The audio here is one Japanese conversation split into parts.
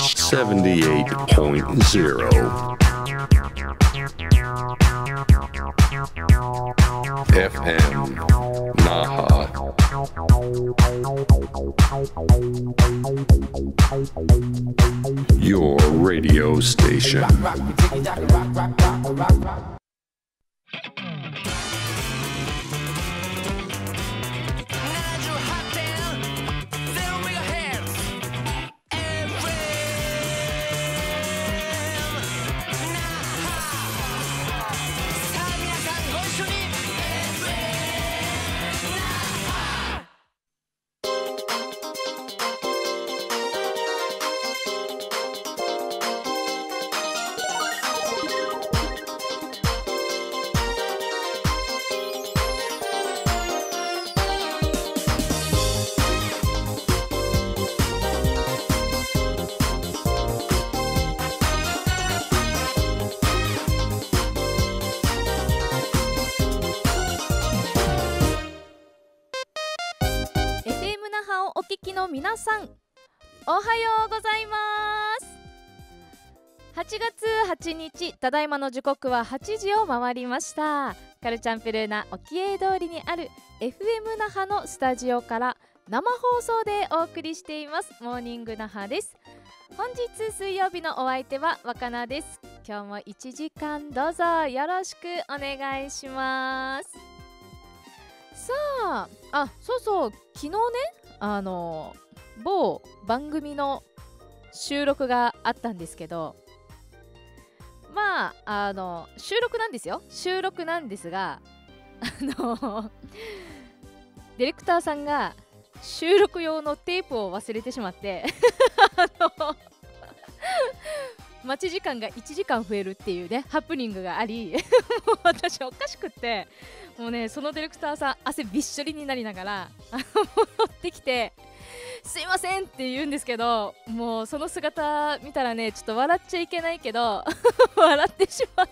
78.0 FM Naha. Your radio station. 皆さんおはようございます。8月8日、ただいまの時刻は8時を回りました。カルチャンペルーナ沖永通りにある FM 那覇のスタジオから生放送でお送りしていますモーニング那覇です。本日水曜日のお相手は若菜です。今日も1時間どうぞよろしくお願いします。さあ、そうそう、昨日ね、某番組の収録があったんですけど、収録なんですよ。収録なんですが、ディレクターさんが収録用のテープを忘れてしまって待ち時間が1時間増えるっていうねハプニングがありもう私おかしくって、もうね、そのディレクターさん汗びっしょりになりながら戻ってきて、すいませんって言うんですけど、もうその姿見たらね、ちょっと笑っちゃいけないけど笑ってしまって、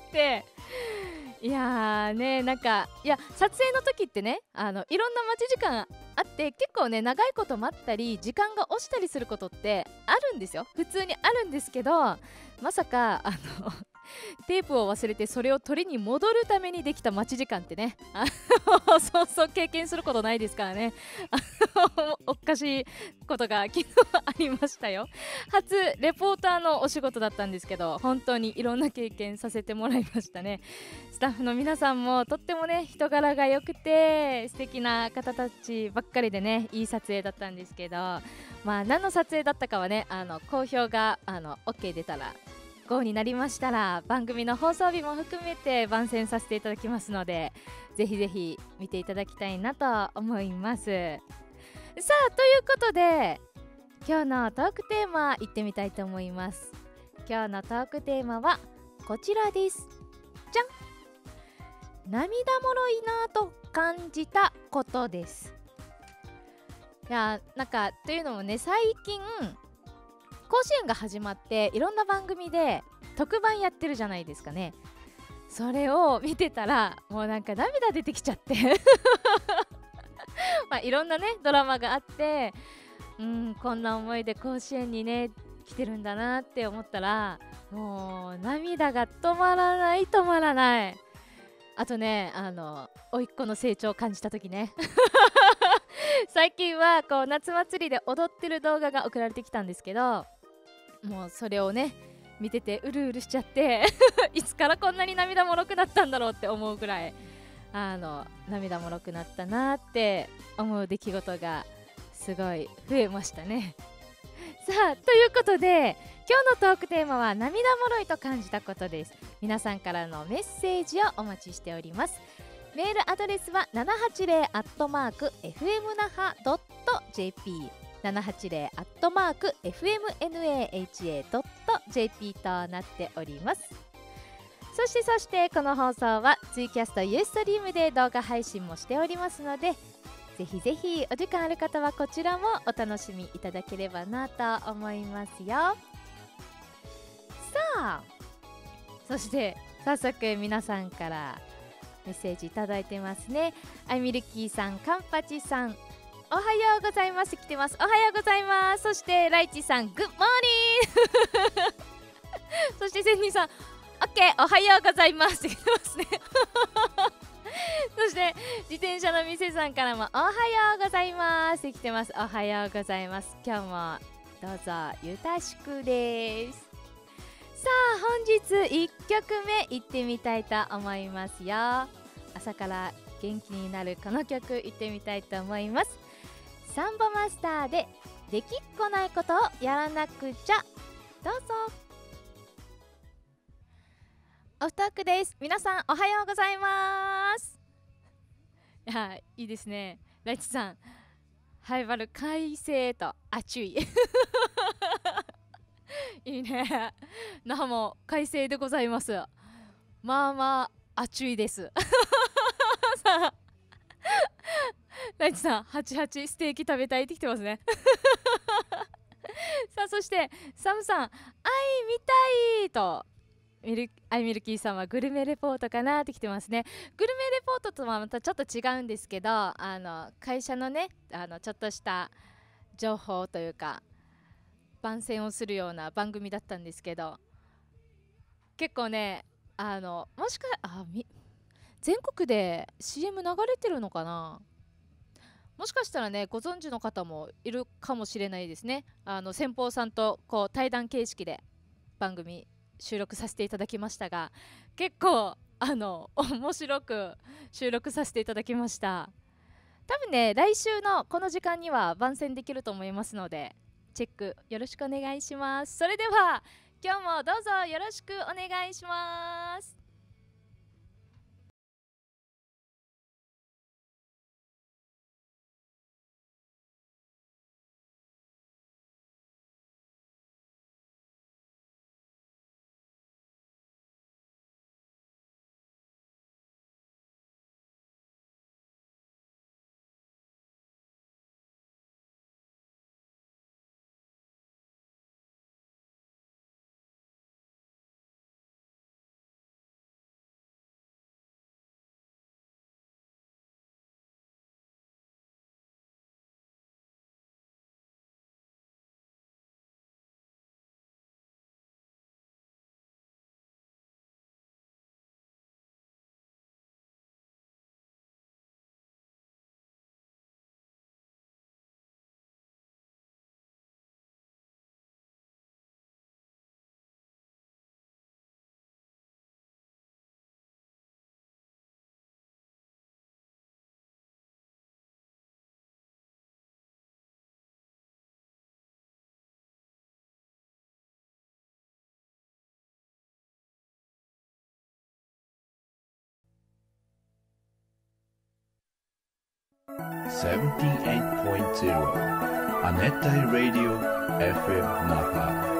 いやーね、なんか、いや、撮影の時ってね、いろんな待ち時間あって、結構ね、長いこと待ったり時間が押したりすることってあるんですよ。普通にあるんですけど、まさかテープを忘れてそれを取りに戻るためにできた待ち時間ってね、そうそう経験することないですからね。おかしいことが昨日ありましたよ。初レポーターのお仕事だったんですけど、本当にいろんな経験させてもらいましたね。スタッフの皆さんもとってもね、人柄が良くて素敵な方たちばっかりでね、いい撮影だったんですけど、何の撮影だったかはね、好評がOK 出たら、GO になりましたら番組の放送日も含めて番宣させていただきますので、ぜひぜひ見ていただきたいなと思います。さあ、ということで今日のトークテーマいってみたいと思います。今日のトークテーマはこちらです。じゃん、涙もろいなと感じたことです。いや、なんかというのもね、最近甲子園が始まっていろんな番組で特番やってるじゃないですかね。それを見てたらもうなんか涙出てきちゃっていろんなねドラマがあって、こんな思いで甲子園にね来てるんだなって思ったら、もう涙が止まらない止まらない。あとね、甥っ子の成長を感じた時ね最近はこう夏祭りで踊ってる動画が送られてきたんですけど、もうそれをね見ててうるうるしちゃっていつからこんなに涙もろくなったんだろうって思うぐらい涙もろくなったなって思う出来事がすごい増えましたね。さあ、ということで今日のトークテーマは涙もろいと感じたことです。皆さんからのメッセージをお待ちしております。メールアドレスは 780@fmnaha.jp780@fmnaha.jp となっております。そしてこの放送はツイキャストユーストリームで動画配信もしておりますので、ぜひぜひお時間ある方はこちらもお楽しみいただければなと思いますよ。さあ、そして早速皆さんからメッセージいただいてますね。アイミルキーさん、カンパチさん、おはようございます、来てます。おはようございます。そしてライチさん、グッモーニングして千人さん、オッケー、おはようございますって言ってますねそして自転車の店さんからもおはようございますって来てます。おはようございます。今日もどうぞよろしくです。さあ本日1曲目いってみたいと思いますよ。朝から元気になるこの曲いってみたいと思います。サンボマスターでできっこないことをやらなくちゃ。どうぞ。オフトークです。皆さんおはようございます。いいですね。ライチさん、ハイバル快晴と暑いいいね。那覇も快晴でございます。まあまあ暑いですさあライチさん、88ステーキ食べたいってきてますねさあそしてサムさん、愛見たいとアイミルキーさんはグルメレポートかなって来てますね。グルメレポートとはまたちょっと違うんですけど、会社のねちょっとした情報というか番宣をするような番組だったんですけど、結構ねもしか全国で CM 流れてるのかな。もしかしたらねご存知の方もいるかもしれないですね。先方さんとこう対談形式で番組収録させていただきましたが、結構面白く収録させていただきました。多分ね来週のこの時間には番宣できると思いますのでチェックよろしくお願いします。それでは今日もどうぞよろしくお願いします。 78.0 亜熱帯ラディオ FM 那覇。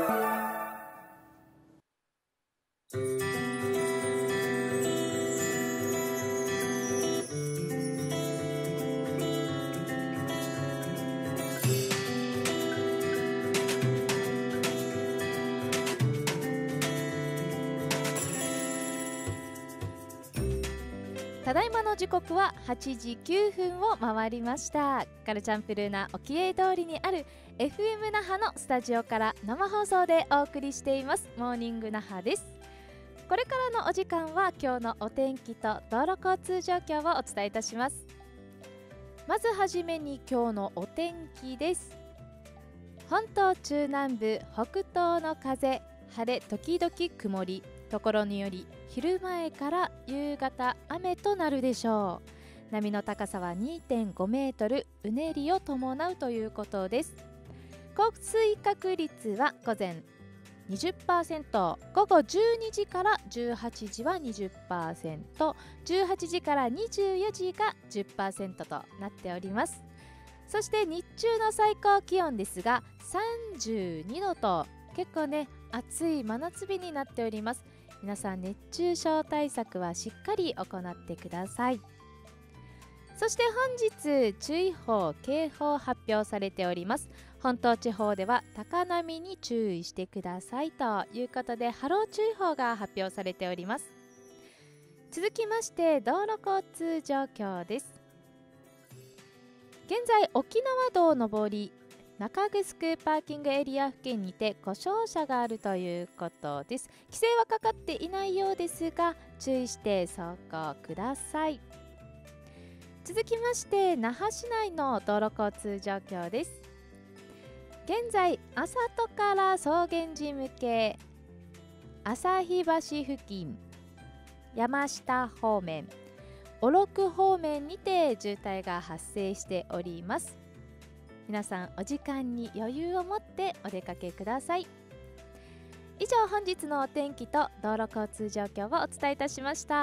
ただいまの時刻は8時9分を回りました。カルチャンプルーな沖永通りにある FM 那覇のスタジオから生放送でお送りしていますモーニング那覇です。これからのお時間は今日のお天気と道路交通状況をお伝えいたします。まずはじめに今日のお天気です。本島中南部北東の風、晴れ時々曇り、ところにより昼前から夕方雨となるでしょう。波の高さは 2.5 メートル、うねりを伴うということです。降水確率は午前 20%、 午後12時から18時は 20%、 18時から24時が 10% となっております。そして日中の最高気温ですが32度と結構ね暑い真夏日になっております。皆さん熱中症対策はしっかり行ってください。そして本日注意報警報発表されております。本島地方では高波に注意してくださいということで波浪注意報が発表されております。続きまして道路交通状況です。現在沖縄道上り中城パーキングエリア付近にて故障車があるということです。規制はかかっていないようですが注意して走行ください。続きまして那覇市内の道路交通状況です。現在安里から草原寺向け旭橋付近山下方面小禄方面にて渋滞が発生しております。皆さんお時間に余裕を持ってお出かけください。以上本日のお天気と道路交通状況をお伝えいたしました。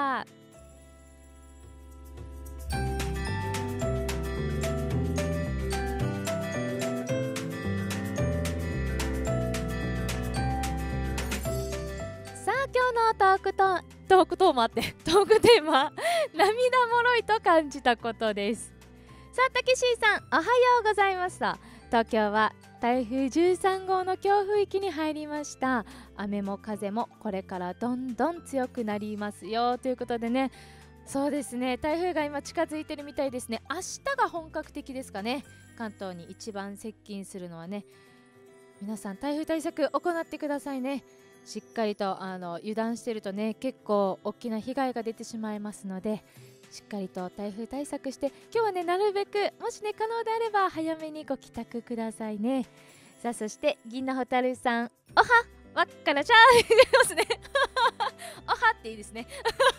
今日のトークテーマ涙もろいと感じたことです。さあたけしーさんおはようございますと、東京は台風13号の強風域に入りました。雨も風もこれからどんどん強くなりますよということでね、そうですね、台風が今近づいてるみたいですね。明日が本格的ですかね。関東に一番接近するのはね、皆さん台風対策行ってくださいね。しっかりと油断してるとね、結構大きな被害が出てしまいますので、しっかりと台風対策して、今日はねなるべくもしね可能であれば早めにご帰宅くださいね。さあそして銀のホタルさんおはわっからちゃー言いますねおはっていいですね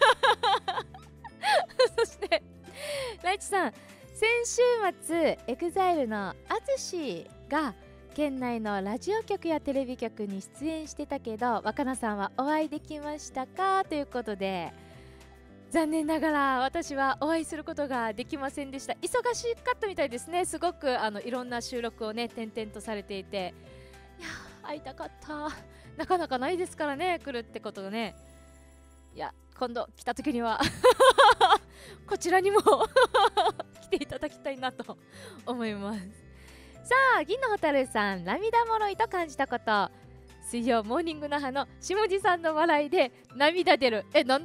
そしてライチさん、先週末エグザイルの淳が県内のラジオ局やテレビ局に出演してたけど、若菜さんはお会いできましたかということで、残念ながら私はお会いすることができませんでした。忙しかったみたいですね。すごくいろんな収録をね転々とされていて、いや会いたかった。なかなかないですからね、来るってことがね。いや今度来た時にはこちらにも来ていただきたいなと思います。さあ銀のホタルさん、涙もろいと感じたこと。水曜モーニング那覇の下地さんの笑いで涙出る。なんで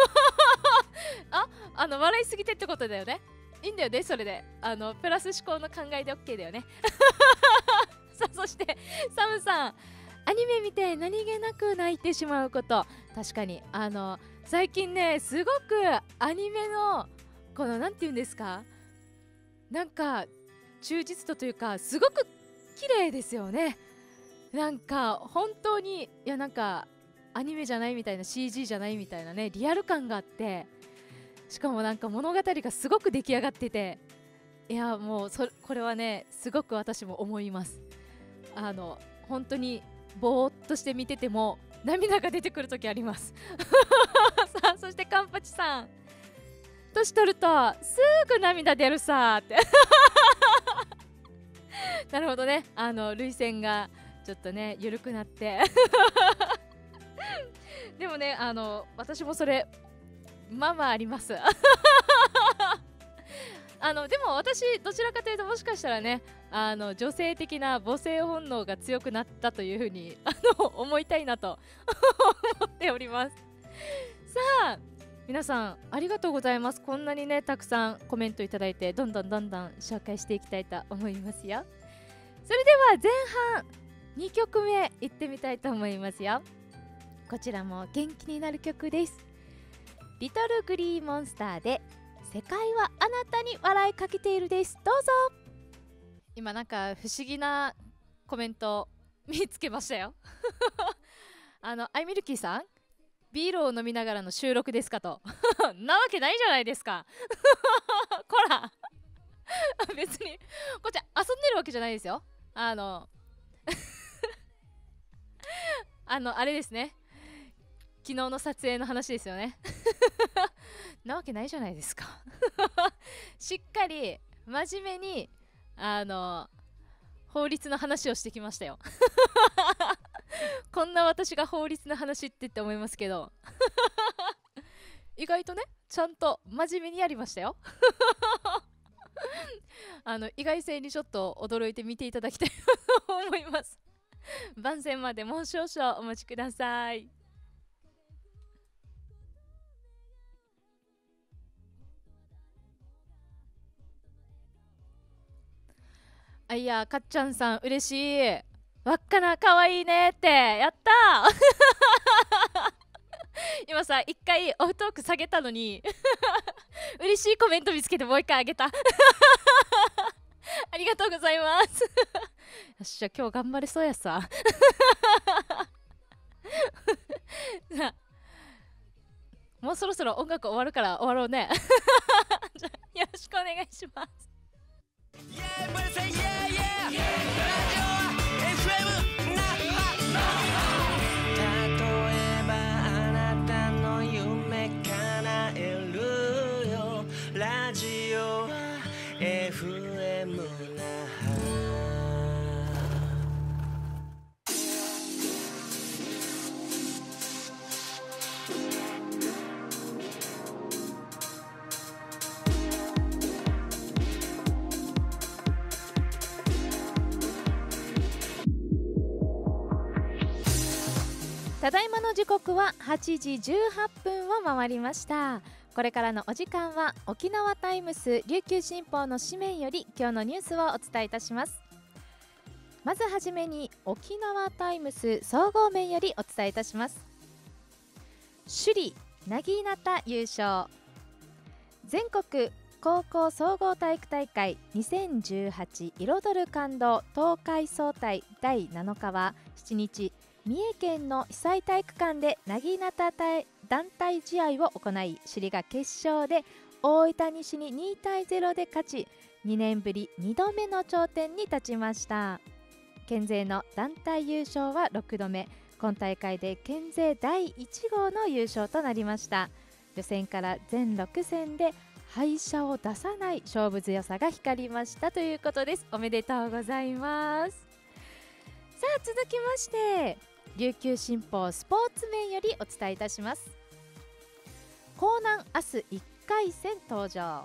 笑いすぎてってことだよね。いいんだよね、それでプラス思考の考えで OK だよねさあそしてサムさん、アニメ見て何気なく泣いてしまうこと。確かに最近ねすごくアニメのこのなんていうんですか、なんか忠実度というかすごく綺麗ですよね。なんか本当になんかアニメじゃないみたいな CG じゃないみたいなね、リアル感があって、しかもなんか物語がすごく出来上がってて、いやもうこれはねすごく私も思います。本当にぼーっとして見てても涙が出てくる時ありますさあそしてカンパチさん、年取るとすぐ涙出るさーってなるほどね、涙腺がちょっとね緩くなってでもね私もそれまあまあありますでも私どちらかというともしかしたらね女性的な母性本能が強くなったというふうに思いたいなと思っております。さあ皆さんありがとうございます。こんなにねたくさんコメントいただいて、どんどん紹介していきたいと思いますよ。それでは前半2曲目いってみたいと思いますよ。こちらも元気になる曲です。リトルグリーモンスターで世界はあなたに笑いかけているです。どうぞ。今なんか不思議なコメント見つけましたよアイミルキーさん、ビールを飲みながらの収録ですかとなわけないじゃないですかこら別にこっち遊んでるわけじゃないですよ。あれですね、昨日の撮影の話ですよねなわけないじゃないですかしっかり真面目に法律の話をしてきましたよこんな私が法律の話って思いますけど意外とねちゃんと真面目にやりましたよ意外性にちょっと驚いて見ていただきたいと思います番宣までもう少々お待ちください。 あ、いや、かっちゃんさん嬉しい。わっかな、かわいいねって、やったー今さ、一回オフトーク下げたのに嬉しいコメント見つけてもう一回あげたありがとうございますよっしゃ、今日頑張れそうやさもうそろそろ音楽終わるから終わろうねじゃあよろしくお願いします。 ラジオは FM 那覇。 ただいまの時刻は8時18分を回りました。これからのお時間は沖縄タイムス琉球新報の紙面より今日のニュースをお伝えいたします。まずはじめに沖縄タイムス総合面よりお伝えいたします。首里なぎなた優勝。全国高校総合体育大会2018彩る感動東海総体第7日は7日、三重県の被災体育館でなぎなた団体試合を行い、首里が決勝で大分西に2対0で勝ち、2年ぶり2度目の頂点に立ちました。県勢の団体優勝は6度目、今大会で県勢第1号の優勝となりました。予選から全6戦で敗者を出さない勝負強さが光りましたということです。おめでとうございます。さあ続きまして琉球新報スポーツ面よりお伝えいたします。江南明日1回戦登場。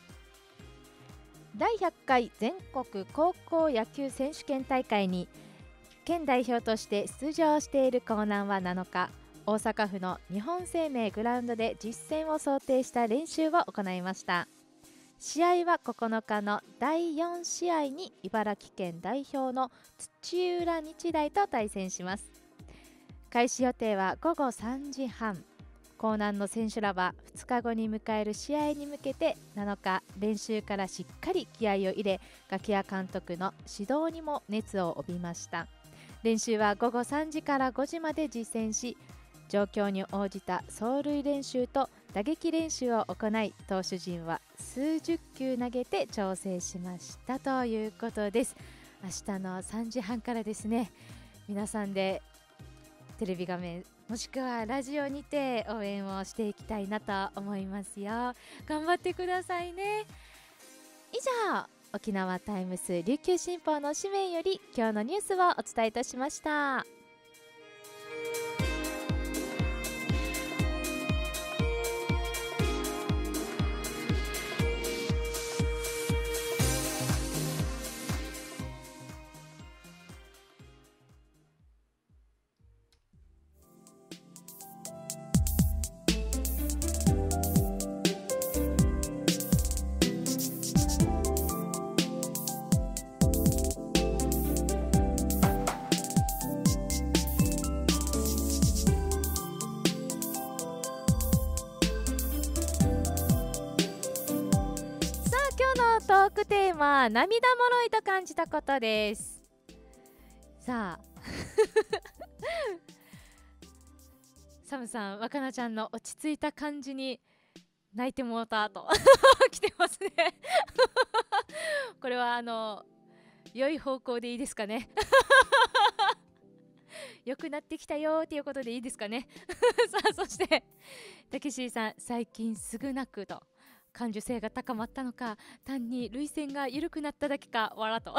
第100回全国高校野球選手権大会に県代表として出場している江南は7日、大阪府の日本生命グラウンドで実戦を想定した練習を行いました。試合は9日の第4試合に茨城県代表の土浦日大と対戦します。開始予定は午後3時半。江南の選手らは2日後に迎える試合に向けて7日練習からしっかり気合を入れ、ガキヤ監督の指導にも熱を帯びました。練習は午後3時から5時まで実践し、状況に応じた走塁練習と打撃練習を行い、投手陣は数十球投げて調整しましたということです。明日の3時半からですね、皆さんでテレビ画面もしくはラジオにて応援をしていきたいなと思いますよ。頑張ってくださいね。以上、沖縄タイムス琉球新報の紙面より今日のニュースをお伝えいたしました。トークテーマ、涙もろいと感じたことです。さあサムさん、若菜ちゃんの落ち着いた感じに泣いてもうたと来てますねこれは良い方向でいいですかね良くなってきたよっていうことでいいですかねさあ、そしてたけしさん、最近すぐ泣くと、感受性が高まったのか、単に涙腺が緩くなっただけか、わらと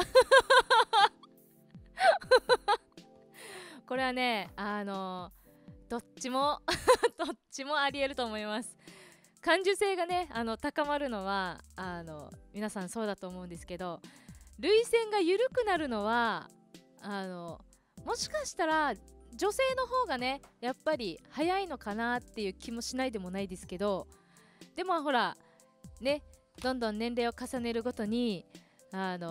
これはね、どっちもどっちもありえると思います。感受性がね、高まるのは皆さんそうだと思うんですけど、涙腺が緩くなるのはもしかしたら女性の方がね、やっぱり早いのかなっていう気もしないでもないですけど、でもほらね、どんどん年齢を重ねるごとに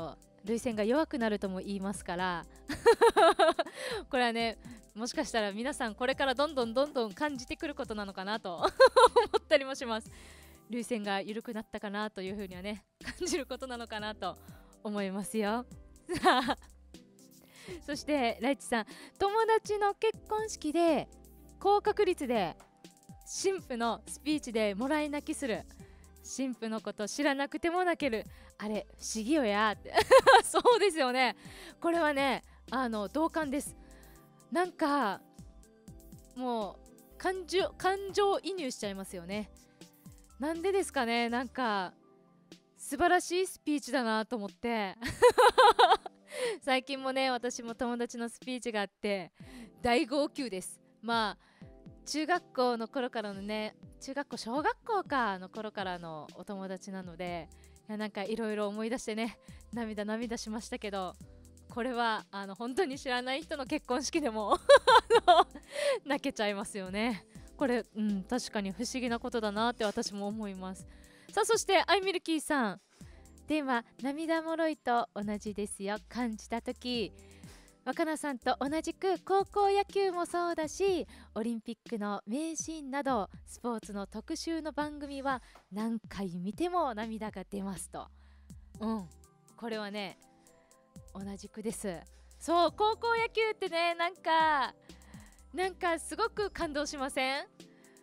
涙腺が弱くなるとも言いますからこれはね、もしかしたら皆さんこれからどんどん感じてくることなのかなと思ったりもします。涙腺が緩くなったかなというふうにはね、感じることなのかなと思いますよ。さあ、そしてライチさん、友達の結婚式で高確率で新婦のスピーチでもらい泣きする。新婦のこと知らなくても泣ける。あれ不思議よやってそうですよね。これはね、同感です。なんかもう感情移入しちゃいますよね。なんでですかね。なんか素晴らしいスピーチだなと思って最近もね、私も友達のスピーチがあって大号泣です。まあ中学校の頃からのね、小学校かの頃からのお友達なので、いや、なんかいろいろ思い出してね、涙しましたけど、これは本当に知らない人の結婚式でも泣けちゃいますよね。これ、確かに不思議なことだなって私も思います。さあ、そしてアイミルキーさん、では涙もろいと同じですよ。感じた時、若菜さんと同じく高校野球もそうだし、オリンピックの名シーンなどスポーツの特集の番組は何回見ても涙が出ますと。これはね、同じくです。そう、高校野球ってね、なんかすごく感動しません？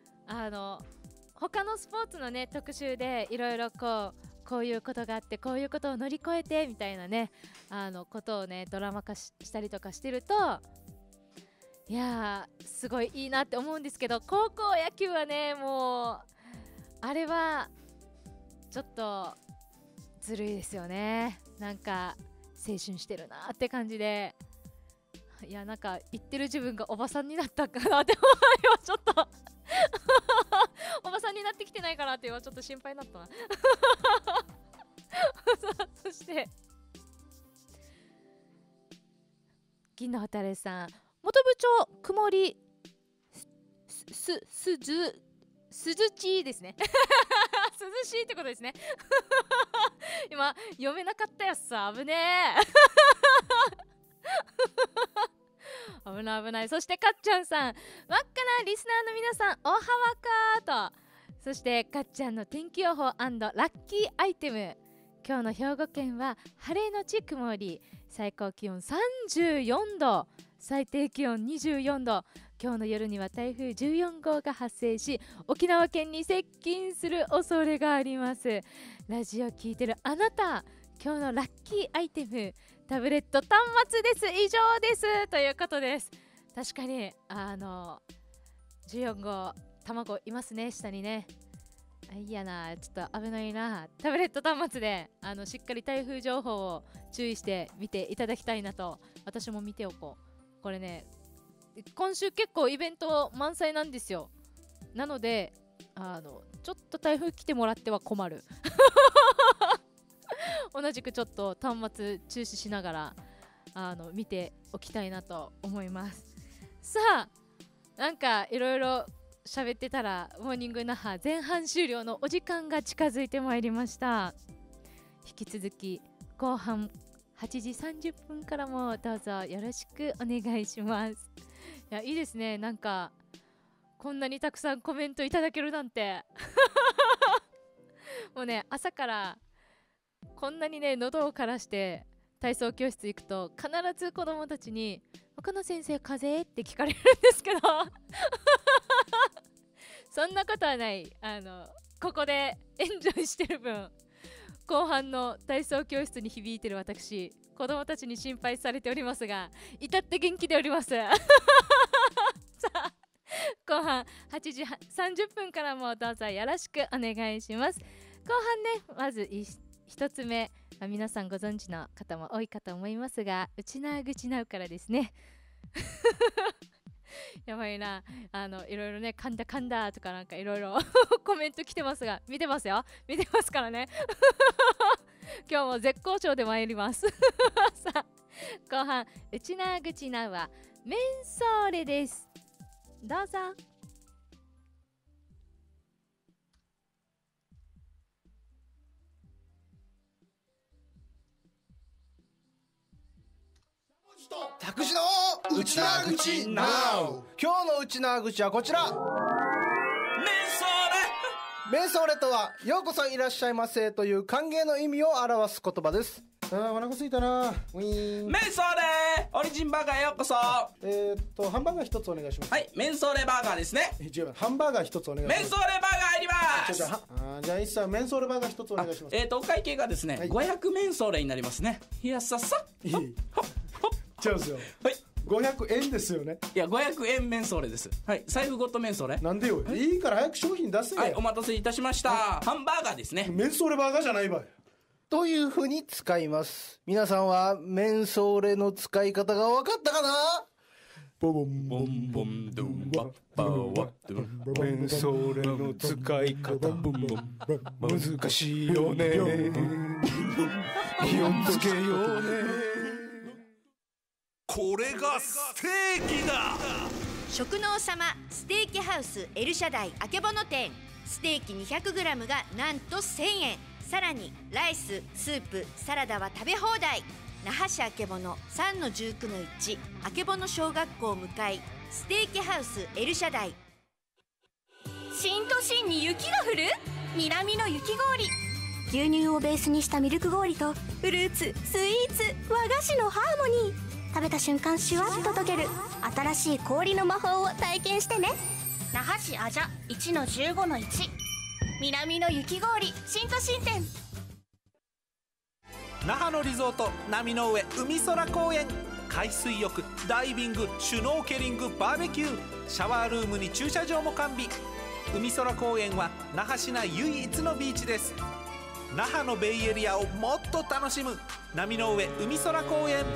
他のスポーツのね特集でいろいろこういうことがあって、こういうことを乗り越えてみたいなね、ことをねドラマ化したりとかしてると、いやーすごいいいなって思うんですけど、高校野球はね、もうあれはちょっとずるいですよね。なんか青春してるなって感じで、いや、なんか言ってる自分がおばさんになったかなって今ちょっとおばさんになってきてないかなって今ちょっと心配になったなそして銀の働さん、元部長曇り涼しいですね涼しいってことですね今読めなかったやつさ、危ね危ない。そしてかっちゃんさん、わっかなリスナーの皆さん、おはわかーと。そしてかっちゃんの天気予報&ラッキーアイテム、今日の兵庫県は晴れのち曇り、最高気温34度、最低気温24度。今日の夜には台風14号が発生し、沖縄県に接近する恐れがあります。ラジオ聞いてるあなた、今日のラッキーアイテム、タブレット端末です。以上ですということです。確かに14号卵いますね、下にね。いいやな、ちょっと危ないな。タブレット端末でしっかり台風情報を注意して見ていただきたいなと。私も見ておこう。これね、今週結構イベント満載なんですよ。なのでちょっと台風来てもらっては困る同じくちょっと端末注視しながら見ておきたいなと思います。さあ、なんかいろいろ喋ってたらモーニング那覇前半終了のお時間が近づいてまいりました。引き続き後半8時30分からもどうぞよろしくお願いします。いや、いいですね。なんかこんなにたくさんコメントいただけるなんてもうね、朝からこんなにね喉を枯らして体操教室行くと必ず子供たちに岡野先生風邪って聞かれるんですけどそんなことはない。ここでエンジョイしてる分、後半の体操教室に響いてる私、子供たちに心配されておりますが、至って元気でおりますさあ、後半8時30分からもどうぞよろしくお願いします。後半ね、まず一つ目、皆さんご存知の方も多いかと思いますが、うちなぐちなうからですねやばいな、いろいろね、噛んだとかなんかいろいろコメント来てますが、見てますよ、見てますからね今日も絶好調で参りますさあ、後半うちなぐちなうはメンソーレです。どうぞ。 託児のうちなーぐち NOW。 今日のうちなーぐちはこちら。メンソーレとはようこそいらっしゃいませという歓迎の意味を表す言葉です。お腹すいたな。ウィーン。 メンソーレオリジンバーガーへようこそ。 ハンバーガー一つお願いします。 はい、メンソーレバーガーですね。 違う、ハンバーガー一つお願いします。 メンソーレバーガー入ります。 じゃあ一切メンソーレバーガー一つお願いします。 お会計がですね、500メンソーレになりますね。いやさっさいい違うんですよ。 はい、 500円ですよね。 いや500円メンソーレです。はい、財布ごとメンソーレ。 なんでよ。いいから早く商品出せよ。 はい、お待たせいたしました。ハンバーガーですね。 メンソーレバーガーじゃないわよ。という風に使います。皆さんはメンソーレの使い方が分かったかな？ボボンボンボンドゥワッパワッドゥ。メンソーレの使い方難しいよね。気をつけようね。 これがステーキだ。 食能様ステーキハウスエルシャダイあけぼの店。ステーキ 200g がなんと1000円。さらにライス、スープ、サラダは食べ放題。那覇市あけぼの 3-19-1 あけぼの小学校向かいステーキハウスエルシャダイ。 新都心に雪が降る南の雪氷。 牛乳をベースにしたミルク氷とフルーツ、スイーツ、和菓子のハーモニー。食べた瞬間シュワッと溶ける新しい氷の魔法を体験してね。 那覇市あじゃ 1-15-1 南の雪氷新都心店。 那覇のリゾート波の上海空公園。海水浴、ダイビング、シュノーケリング、バーベキュー、シャワールームに駐車場も完備。海空公園は那覇市内唯一のビーチです。那覇のベイエリアをもっと楽しむ波の上海空公園。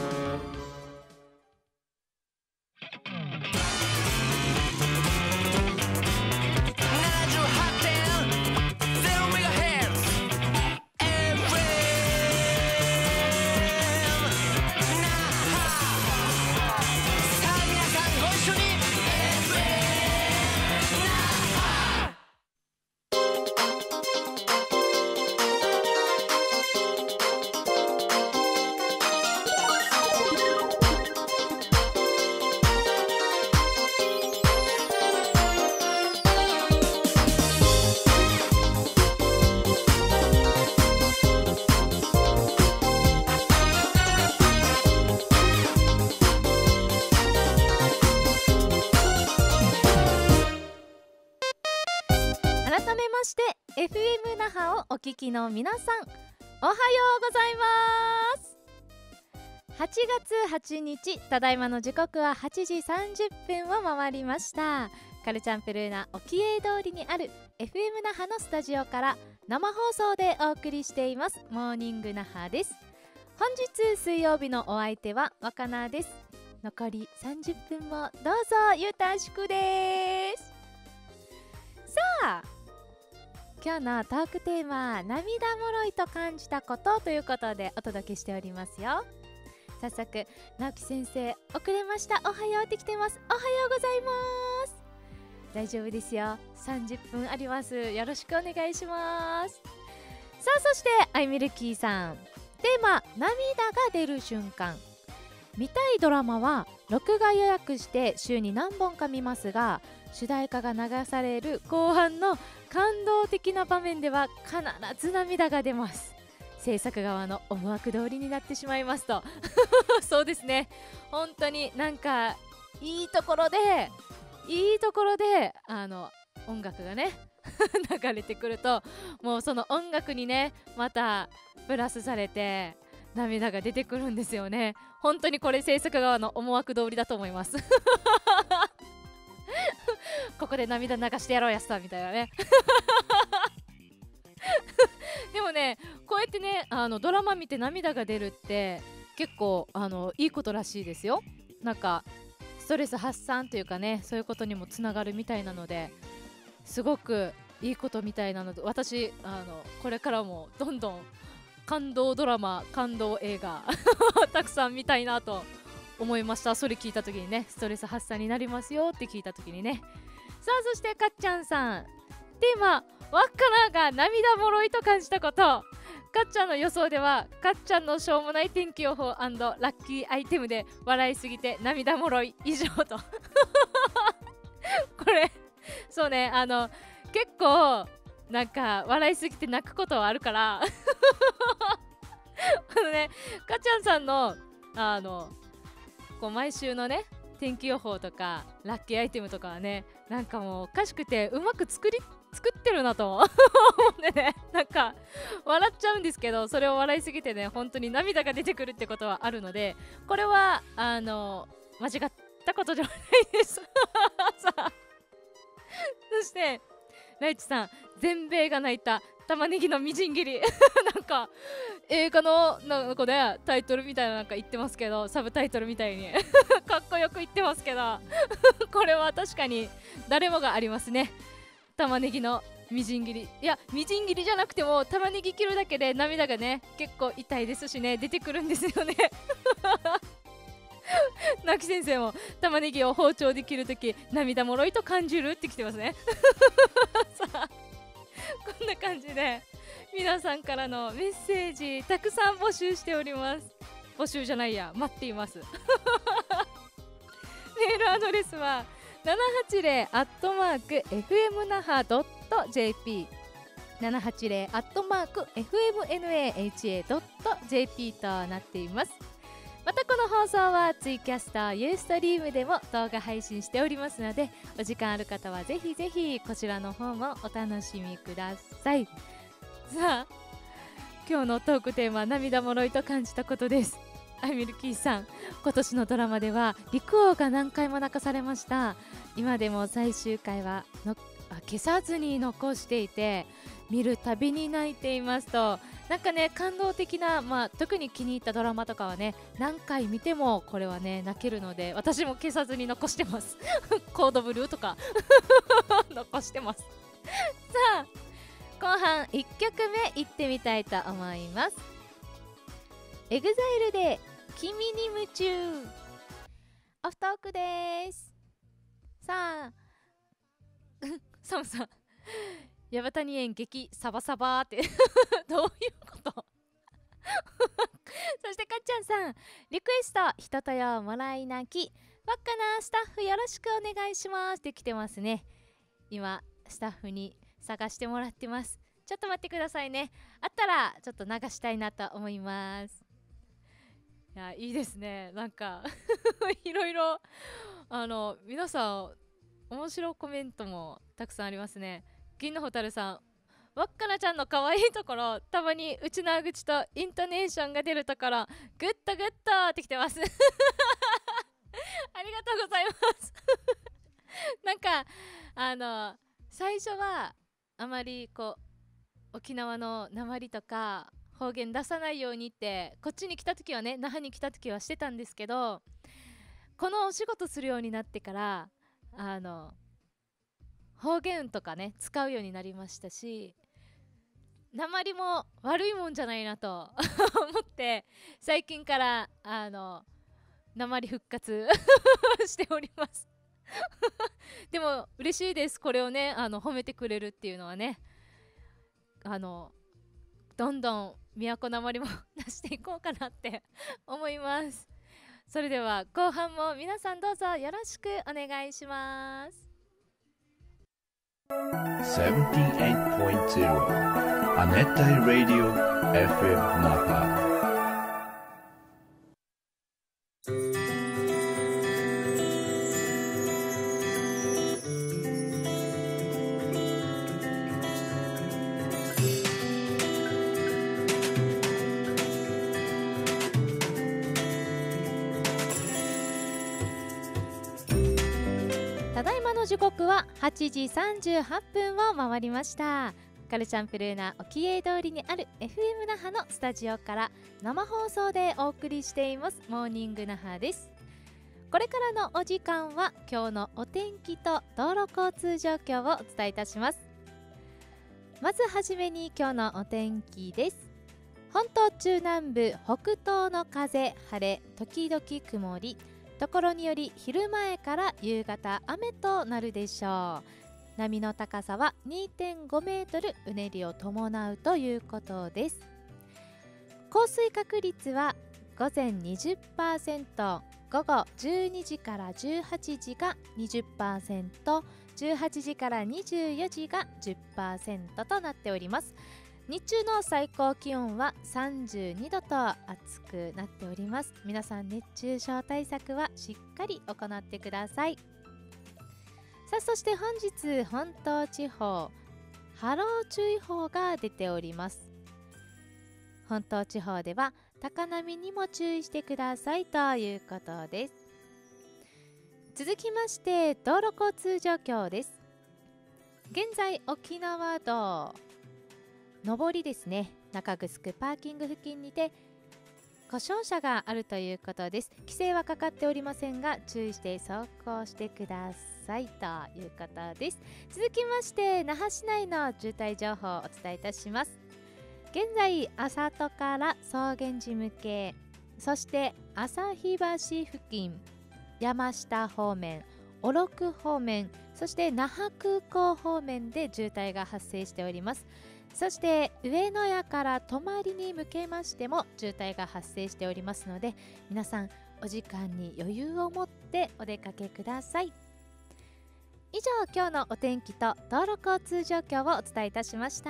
FM 那覇をお聞きの皆さん、おはようございます。8月8日、ただいまの時刻は8時30分を回りました。カルチャンペルーナ沖永通りにある FM 那覇のスタジオから生放送でお送りしていますモーニング那覇です。本日水曜日のお相手は若菜です。残り30分もどうぞよろしくです。さあ、今日のトークテーマ、涙もろいと感じたことということでお届けしておりますよ。早速、直樹先生遅れました。おはようってきてます。おはようございます。大丈夫ですよ、30分あります。よろしくお願いします。さあ、そしてアイミルキーさん、テーマ、涙が出る瞬間。見たいドラマは録画予約して週に何本か見ますが、主題歌が流される後半の感動的な場面では必ず涙が出ます。制作側の思惑通りになってしまいますとそうですね、本当になんかいいところで音楽がね流れてくると、もうその音楽にねまたプラスされて涙が出てくるんですよね。本当にこれ制作側の思惑通りだと思いますここで涙流してやろうやすたみたいなねでもね、こうやってねドラマ見て涙が出るって結構いいことらしいですよ。なんかストレス発散というかね、そういうことにもつながるみたいなので、すごくいいことみたいなので、私これからもどんどん感動ドラマ、感動映画たくさん見たいなと思いました。それ聞いた時にね、ストレス発散になりますよって聞いた時にね。さあ、そしてかっちゃんさん、テーマ、わっかなが涙もろいと感じたこと。 かっちゃんの予想ではかっちゃんのしょうもない天気予報&ラッキーアイテムで笑いすぎて涙もろい以上とこれそうね、結構なんか笑いすぎて泣くことはあるからね、かっちゃんさんのこう毎週のね天気予報とかラッキーアイテムとかはね、なんかもうおかしくてうまく作ってるなと思ってね、なんか笑っちゃうんですけど、それを笑いすぎてね本当に涙が出てくるってことはあるので、これは間違ったことではないですさあ、そしてライチさん、全米が泣いた玉ねぎのみじん切りなんか映画のなんかねタイトルみたいななんか言ってますけど、サブタイトルみたいにかっこよく言ってますけどこれは確かに誰もがありますね。玉ねぎのみじん切り、いやみじん切りじゃなくても玉ねぎ切るだけで涙がね結構痛いですしね、出てくるんですよねなき先生も玉ねぎを包丁で切るとき涙もろいと感じるってきてますねさあ、こんな感じで皆さんからのメッセージたくさん募集しております。募集じゃないや、待っていますメールアドレスは 780@fmnaha.jp780@fmnaha.jp となっています。またこの放送はツイキャスターユーストリームでも動画配信しておりますので、お時間ある方はぜひぜひこちらの方もお楽しみください。さあ、今日のトークテーマ、涙もろいと感じたことです。アイミルキーさん、今年のドラマでは陸王が何回も泣かされました。今でも最終回は消さずに残していて見るたびに泣いていますと、なんかね感動的な、特に気に入ったドラマとかはね何回見てもこれはね泣けるので、私も消さずに残してますコードブルーとか残してますさあ、後半1曲目いってみたいと思います。エグザイルで君に夢中。オフトークです。さあサムさん、矢端谷園劇サバサバってどういうことそしてかっちゃんさん、リクエスト人とよもらい泣きわっかなスタッフよろしくお願いしますって来てますね。今スタッフに探してもらってます。ちょっと待ってくださいね。あったらちょっと流したいなと思います。いや、いいですね。なんかいろいろ皆さん面白いコメントもたくさんありますね。銀のホタルさん、わっかなちゃんの可愛いところ、たまにうちな口とイントネーションが出るところ、グッドグッドってきてますありがとうございますなんか最初はあまりこう沖縄の訛りとか方言出さないようにってこっちに来た時はね、那覇に来た時はしてたんですけど、このお仕事するようになってから方言とかね使うようになりましたし、訛りも悪いもんじゃないなと思って最近から訛り復活しておりますでも嬉しいです。これをね褒めてくれるっていうのはね、どんどん都なまりも出していこうかなって思います。それでは後半も皆さんどうぞよろしくお願いします。 78.0 アネタイラディオ FM 那覇。 ただいまの時刻は8時38分を回りました。カルチャンプルーナ沖永通りにある FM 那覇のスタジオから生放送でお送りしていますモーニング那覇です。これからのお時間は今日のお天気と道路交通状況をお伝えいたします。まずはじめに今日のお天気です。本島中南部北東の風晴れ時々曇り、ところにより昼前から夕方雨となるでしょう。波の高さは 2.5 メートル、うねりを伴うということです。 降水確率は午前 20%、午後12時から18時が 20%、18時から24時が 10% となっております。日中の最高気温は32度と暑くなっております。皆さん熱中症対策はしっかり行ってください。さあ、そして本日本島地方波浪注意報が出ております。本島地方では高波にも注意してくださいということです。続きまして道路交通状況です。現在沖縄道上りですね、中城パーキング付近にて故障車があるということです。規制はかかっておりませんが注意して走行してくださいということです。続きまして那覇市内の渋滞情報をお伝えいたします。現在朝戸から草原寺向け、そして旭橋付近、山下方面、小禄方面、そして那覇空港方面で渋滞が発生しております。そして上野屋から泊に向けましても渋滞が発生しておりますので、皆さんお時間に余裕を持ってお出かけください。以上、今日のお天気と道路交通状況をお伝えいたしました。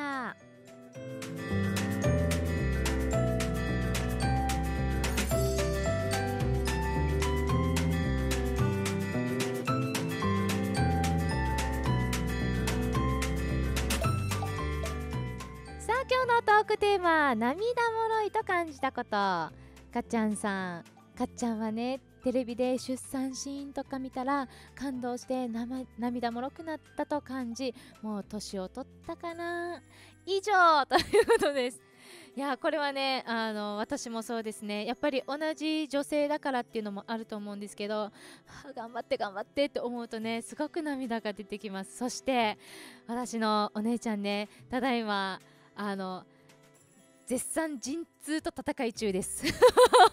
今日のトークテーマ、涙もろいと感じたこと。かっちゃんさん、かっちゃんはね、テレビで出産シーンとか見たら感動して涙もろくなったと感じ、もう年を取ったかな、以上ということです。いや、これはね、私もそうですね。やっぱり同じ女性だからっていうのもあると思うんですけど、頑張って頑張ってって思うとね、すごく涙が出てきます。そして私のお姉ちゃんね、ただいま絶賛陣痛と戦い中ですも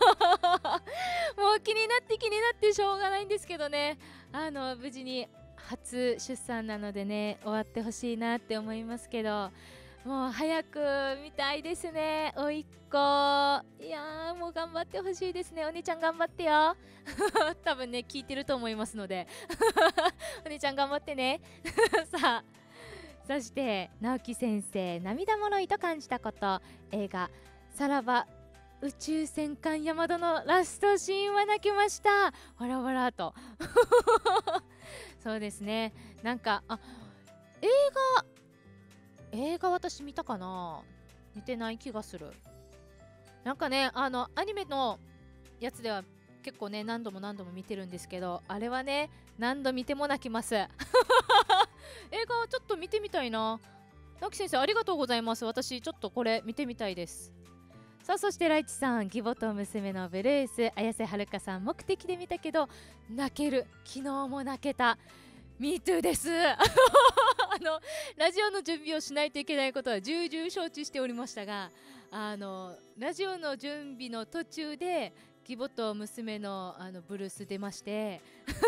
う気になってしょうがないんですけどね、無事に初出産なのでね、終わってほしいなって思いますけど、もう早く見たいですね、おいっ子。いやー、もう頑張ってほしいですね。お兄ちゃん頑張ってよ多分ね、聞いてると思いますのでお兄ちゃん頑張ってねさあ、そして直樹先生、涙もろいと感じたこと。映画さらば宇宙戦艦ヤマトのラストシーンは泣きました。わらわらとそうですね、なんか映画私見たかな、見てない気がする。なんかね、アニメのやつでは結構ね、何度も見てるんですけど、あれはね、何度見ても泣きます映画はちょっと見てみたいな。直樹先生ありがとうございます。私ちょっとこれ見てみたいです。さあ、そしてライチさん、義母と娘のブルース。綾瀬はるかさん、目的で見たけど泣ける。昨日も泣けた。MeToo ですラジオの準備をしないといけないことは重々承知しておりましたが、ラジオの準備の途中で義母と娘のブルース出まして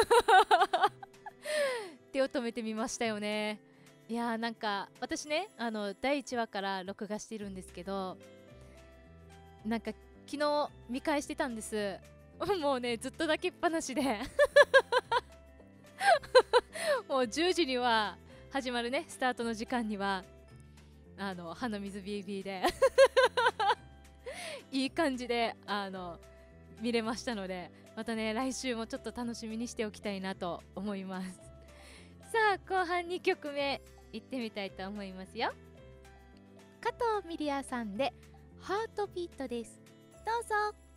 手を止めてみましたよね。いやー、なんか私ね、第1話から録画してるんですけど、なんか昨日見返してたんです。もうね、ずっと泣きっぱなしでもう10時には始まるね、スタートの時間には鼻水ビービーでいい感じで見れましたので、またね、来週もちょっと楽しみにしておきたいなと思います。さあ、後半2曲目いってみたいと思いますよ。加藤ミリアさんでハートビートです。どうぞ。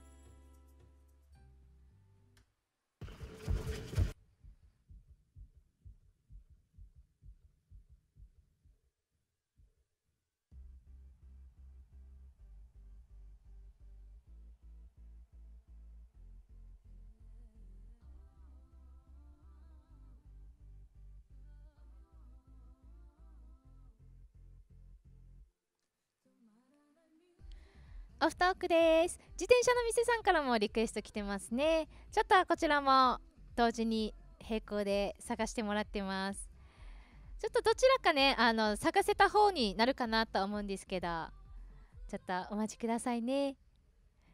オフトークです。自転車の店さんからもリクエスト来てますね。ちょっとこちらも同時に並行で探してもらってます。ちょっとどちらかね、探せた方になるかなと思うんですけど、ちょっとお待ちくださいね。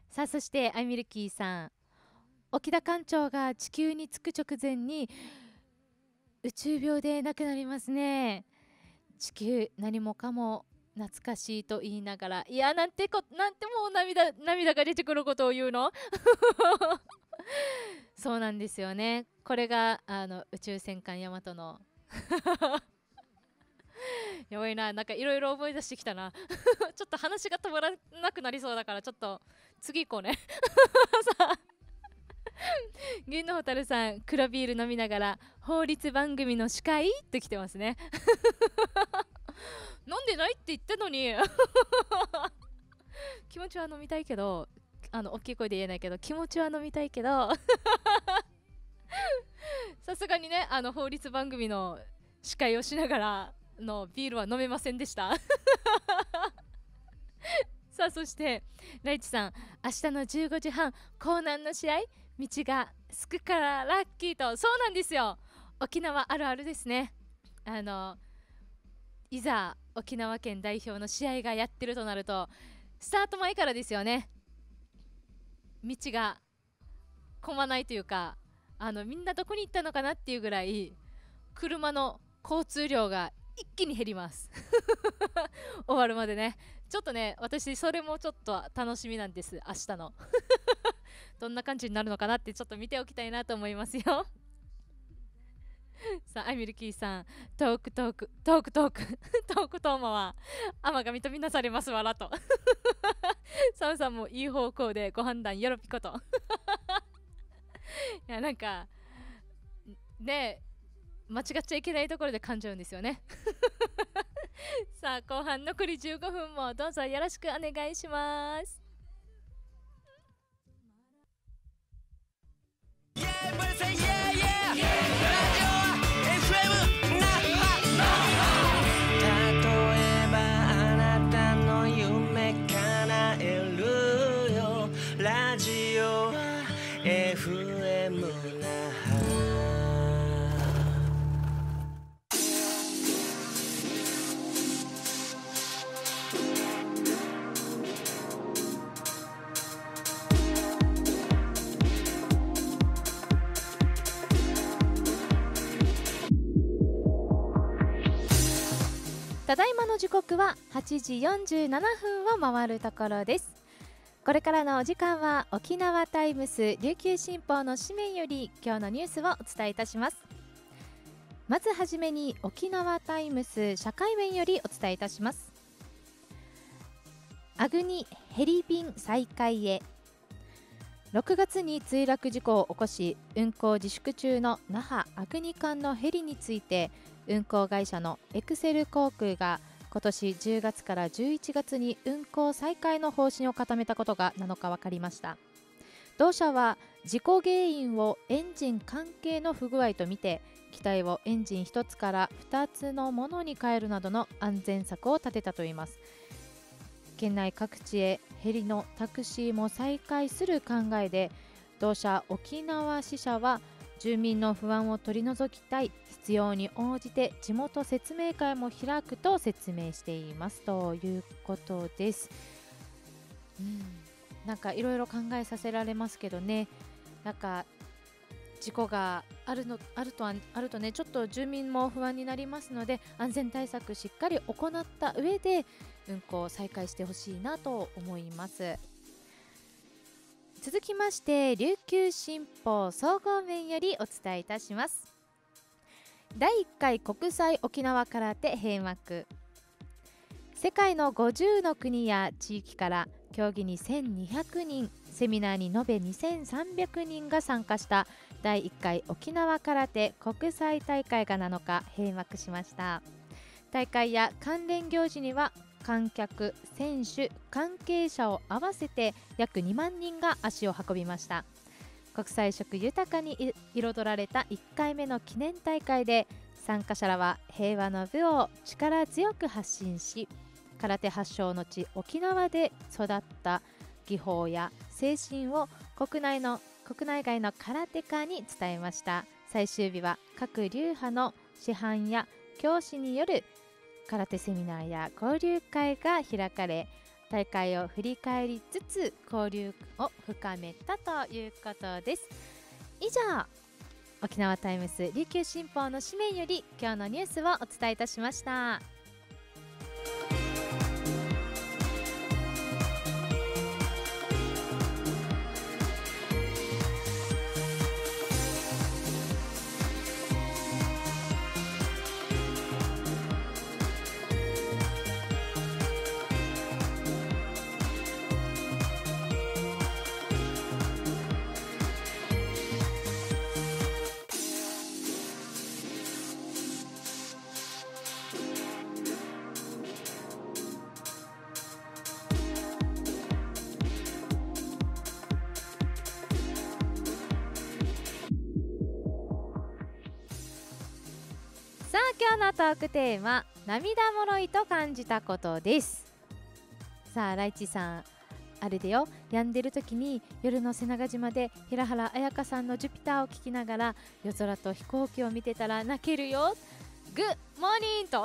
さあそしてアイミルキーさん、沖田艦長が地球に着く直前に宇宙病で亡くなりますね。地球何もかも懐かしいと言いながら、いやなんてもう涙が出てくることを言うのそうなんですよね。これが宇宙戦艦ヤマトのやばいな、なんかいろいろ思い出してきたなちょっと話が止まらなくなりそうだから、ちょっと次行こうねさあ銀の蛍さん、黒ビール飲みながら法律番組の司会と来てますね飲んでないって言ったのに気持ちは飲みたいけど、大きい声で言えないけど気持ちは飲みたいけどさすがにね、法律番組の司会をしながらのビールは飲めませんでしたさあそしてライチさん、明日の15時半江南の試合、道がすくからラッキーと。そうなんですよ、沖縄あるあるですね。いざ沖縄県代表の試合がやってるとなると、スタート前からですよね、道が混まないというか、みんなどこに行ったのかなっていうぐらい車の交通量が一気に減ります終わるまでね。ちょっとね、私それもちょっと楽しみなんです、明日のどんな感じになるのかなってちょっと見ておきたいなと思いますよさあアイミルキーさん、トークトーマは天神とみなされますわらとサムさんもいい方向でご判断よろぴこといやなんかね、間違っちゃいけないところで噛んじゃうんですよねさあ後半残り15分もどうぞよろしくお願いします。ただいまの時刻は8時47分を回るところです。これからのお時間は沖縄タイムス琉球新報の紙面より今日のニュースをお伝えいたします。まずはじめに沖縄タイムス社会面よりお伝えいたします。阿久にヘリ便再開へ。6月に墜落事故を起こし運航自粛中の那覇阿久に間のヘリについて、運航会社のエクセル航空が今年10月から11月に運航再開の方針を固めたことが7日分かりました。同社は事故原因をエンジン関係の不具合とみて、機体をエンジン1つから2つのものに変えるなどの安全策を立てたといいます。県内各地へヘリのタクシーも再開する考えで、同社沖縄支社は住民の不安を取り除きたい、必要に応じて地元説明会も開くと説明していますということです。なんかいろいろ考えさせられますけどね、なんか事故があるとね、ちょっと住民も不安になりますので、安全対策しっかり行った上で運行を再開してほしいなと思います。続きまして琉球新報総合面よりお伝えいたします。第1回国際沖縄空手閉幕。世界の50の国や地域から競技に1200人、セミナーに延べ2300人が参加した第1回沖縄空手国際大会が7日閉幕しました。大会や関連行事には観客、選手、関係者を合わせて約2万人が足を運びました。国際色豊かに彩られた1回目の記念大会で、参加者らは平和の部を力強く発信し、空手発祥の地沖縄で育った技法や精神を国内外の空手家に伝えました。最終日は各流派の師範や教師による空手セミナーや交流会が開かれ、 大会を振り返りつつ交流を深めたということです。以上、沖縄タイムス琉球新報の紙面より今日のニュースをお伝えいたしました。今日のトークテーマ、涙もろいと感じたことです。さあライチさん、あれでよ、病んでる時に夜の瀬長島で平原綾香さんのジュピターを聴きながら夜空と飛行機を見てたら泣けるよ、グッモーニングと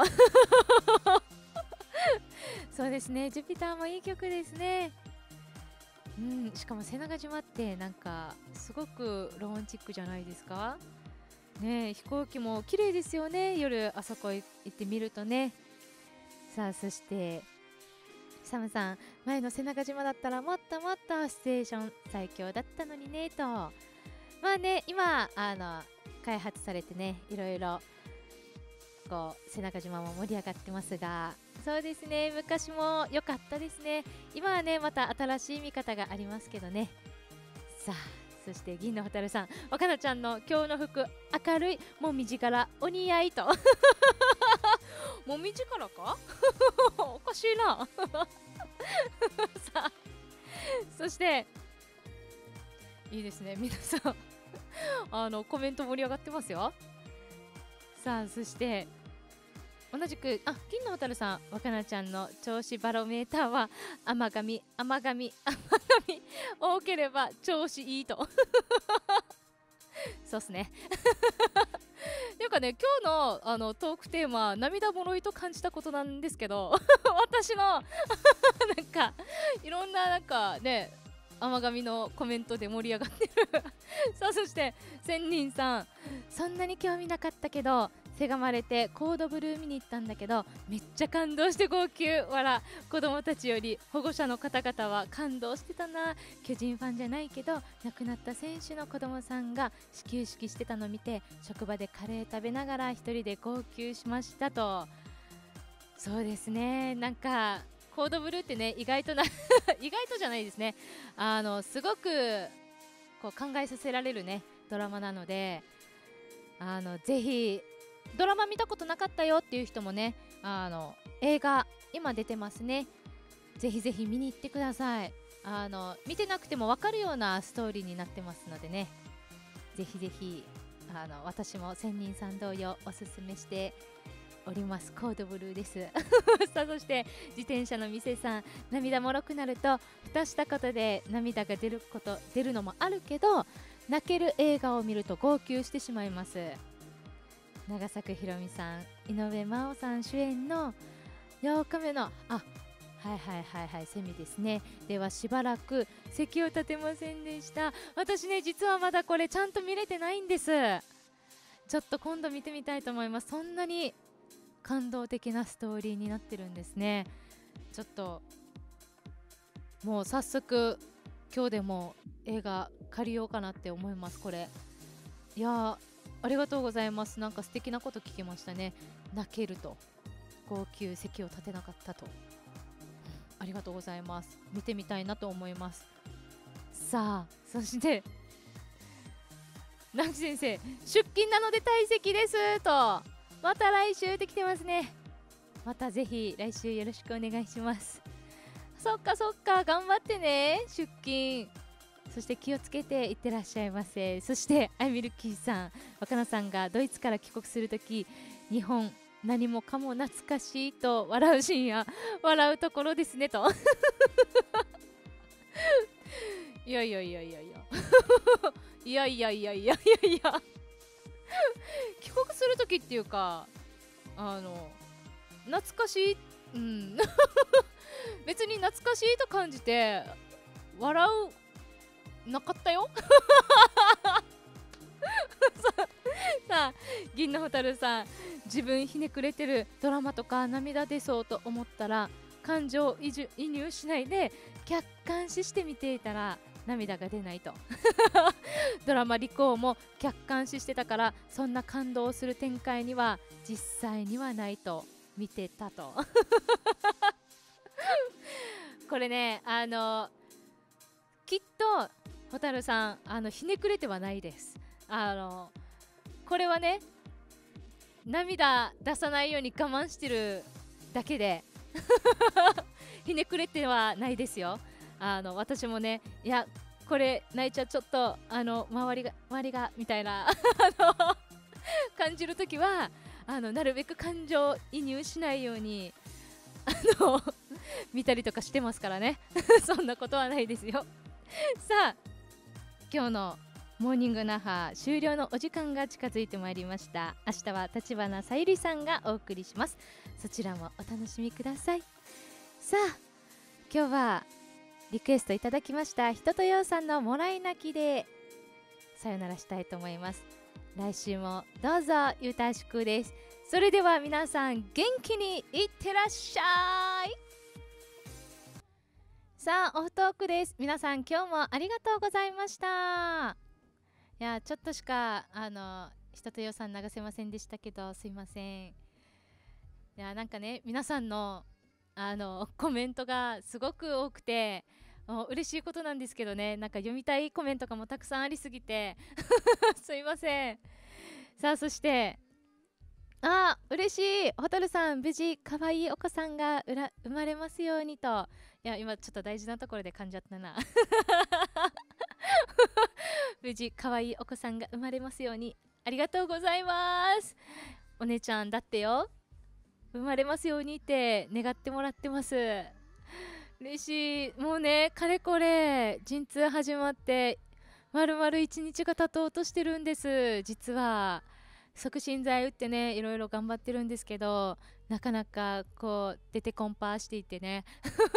そうですね、ジュピターもいい曲ですね。しかも瀬長島ってなんかすごくロマンチックじゃないですかね。飛行機も綺麗ですよね、夜あそこ行ってみるとね。さあそしてサムさん、前の瀬長島だったらもっともっとステーション最強だったのにねと。まあね、今開発されてね、いろいろこう瀬長島も盛り上がってますが、そうですね、昔も良かったですね。今はねまた新しい見方がありますけどね。さあそして銀の蛍さん、若菜ちゃんの今日の服明るい、もみじからお似合いともみじからかおかしいなさあそしていいですね、皆さんコメント盛り上がってますよ。さあそして同じく銀の蛍さん、若菜ちゃんの調子バロメーターは甘噛み多ければ調子いいとそうっすねっていうかね、今日のトークテーマ、涙もろいと感じたことなんですけど私のなんかいろんななんかね甘噛みのコメントで盛り上がってるさあそして千人さん、そんなに興味なかったけどせがまれてコードブルー見に行ったんだけどめっちゃ感動して号泣笑。子供たちより保護者の方々は感動してたな。巨人ファンじゃないけど亡くなった選手の子供さんが始球式してたの見て職場でカレー食べながら一人で号泣しましたと。そうですね、なんかコードブルーってね意外と意外とじゃないですね、すごくこう考えさせられるねドラマなので、ぜひドラマ見たことなかったよっていう人もね、映画今出てますね。ぜひぜひ見に行ってください。見てなくても分かるようなストーリーになってますのでね、ぜひぜひ私も千人さん同様おすすめしております。コードブルーですさあそして自転車の店さん、涙もろくなると蓋したことで涙が出るのもあるけど、泣ける映画を見ると号泣してしまいます。長作ひろみさん、井上真央さん主演の8日目のセミですね。ではしばらく席を立てませんでした。私ね実はまだこれちゃんと見れてないんです。ちょっと今度見てみたいと思います。そんなに感動的なストーリーになってるんですね。ちょっともう早速今日でも映画借りようかなって思います。これいやありがとうございます。なんか素敵なこと聞きましたね。泣けると号泣、席を立てなかったと。ありがとうございます。見てみたいなと思います。さあそして直樹先生、出勤なので退席ですと。また来週できてますね。またぜひ来週よろしくお願いします。そっか頑張ってね出勤。そして気をつけていってらっしゃいませ。そしてアイミルキーさん、若菜さんがドイツから帰国するとき、日本何もかも懐かしいと笑うシーンや笑うところですねといや帰国するときっていうか懐かしい別に懐かしいと感じて笑うなかったよさあ銀の蛍さん、自分ひねくれてるドラマとか涙出そうと思ったら感情移入しないで客観視して見ていたら涙が出ないとドラマリコーも客観視してたからそんな感動する展開には実際にはないと見てたとこれね、きっと蛍さんひねくれてはないです。これはね、涙出さないように我慢してるだけでひねくれてはないですよ。私もね、いやこれ泣いちゃちょっと周りがみたいな感じるときはなるべく感情移入しないように見たりとかしてますからねそんなことはないですよ。さあ今日のモーニング那覇終了のお時間が近づいてまいりました。明日は立花さゆりさんがお送りします。そちらもお楽しみください。さあ今日はリクエストいただきました人とようさんのもらい泣きでさよならしたいと思います。来週もどうぞよろしくです。それでは皆さん元気にいってらっしゃい。さあオフトークです。皆さん今日もありがとうございました。いやちょっとしか人とようさん流せませんでしたけどすいません。いやなんかね、皆さんのコメントがすごく多くて嬉しいことなんですけどね、なんか読みたいコメントがもたくさんありすぎてすいません。さあそして嬉しい、蛍さん無事かわいいお子さんが生まれますようにと。いや今ちょっと大事なところで噛んじゃったな無事かわいいお子さんが生まれますように。ありがとうございます。お姉ちゃんだってよ、生まれますようにって願ってもらってます。嬉しい。もうねかれこれ陣痛始まって丸々1日が経とうとしてるんです。実は促進剤打ってねいろいろ頑張ってるんですけど、なかなかこう出てコンパしていてね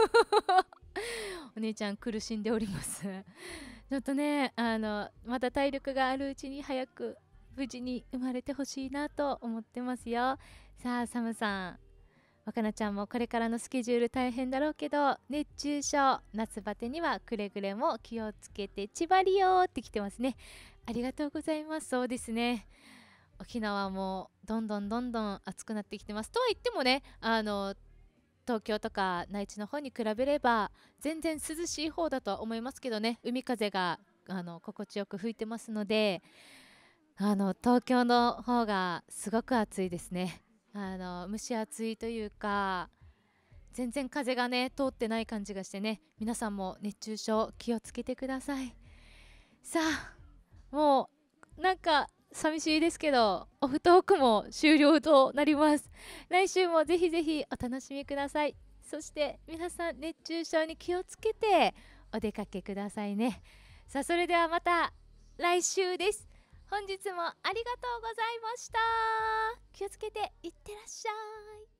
お姉ちゃん苦しんでおりますちょっとねまだ体力があるうちに早く無事に生まれてほしいなと思ってますよ。さあサムさん、若菜ちゃんもこれからのスケジュール大変だろうけど熱中症夏バテにはくれぐれも気をつけてちばりよって来てますね。ありがとうございます。そうですね、沖縄もどんどん暑くなってきてます。とは言ってもね東京とか内地の方に比べれば全然涼しい方だとは思いますけどね、海風が心地よく吹いてますので東京の方がすごく暑いですね。蒸し暑いというか全然風がね通ってない感じがしてね、皆さんも熱中症気をつけてください。さあもうなんか寂しいですけどオフトークも終了となります。来週もぜひぜひお楽しみください。そして皆さん熱中症に気をつけてお出かけくださいね。さあそれではまた来週です。本日もありがとうございました。気をつけていってらっしゃい。